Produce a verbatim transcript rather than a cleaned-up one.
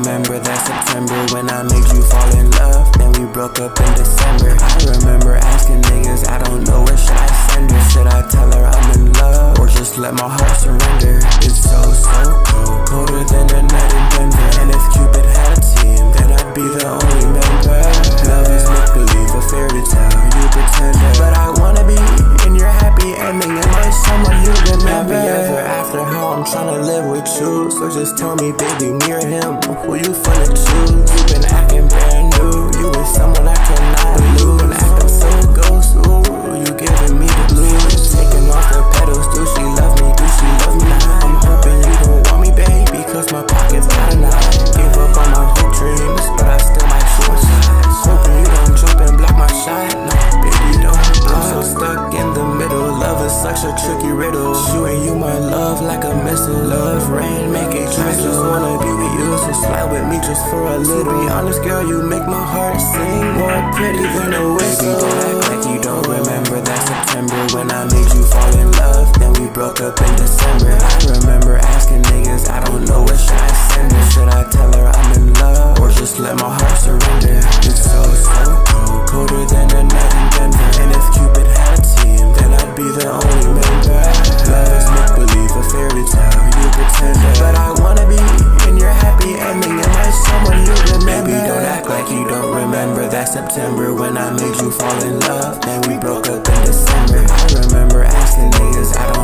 remember that September when I made you fall in love. Then we broke up in December. I remember asking niggas, I don't know where should I send her. Should I tell her I'm in love, or just let my heart surrender? It's so, so cold, colder than a night in Denver. And if Cupid had a team, then I'd be the only member. Love is make-believe, a fairy tale, you pretend it. But I wanna be in your happy ending, am I someone you remember? Happy ever after, how I'm tryna live with you. So just tell me, baby, me or him, who you finna choose? You been acting brand new, you with someone I cannot lose. Been acting so ghost, ooh, you giving me the blues. Taking off the pedals, do she love me, do she love me not? I'm hoping you don't want me, baby, cause my pocket's not enough. Gave up on my hope dreams, but I still might shoot my shot. Hoping you don't jump and block my shot, no, baby, don't. I'm so stuck in the middle, love is such a tricky riddle. Shooting you my love like a missile, love rain, make it true. I just wanna be with you, so slide with me just for a little. To be honest, girl, you make my heart sing more pretty than a whistle. Baby, don't act like you don't remember that September when I made you fall in love. Then we broke up in December. I remember asking niggas, I don't know where should I send her. Should I tell her I'm in love, or just let my heart surrender? It's so, so cold, colder than a night in Denver. And if Cupid had a team, then I'd be the only member. Love is make-believe, a fairy tale, you pretend it. But I wanna be in your happy ending, am I someone you remember? Baby, don't act like you don't remember that September when I made you fall in love. Then we broke up in December. I remember asking niggas, I don't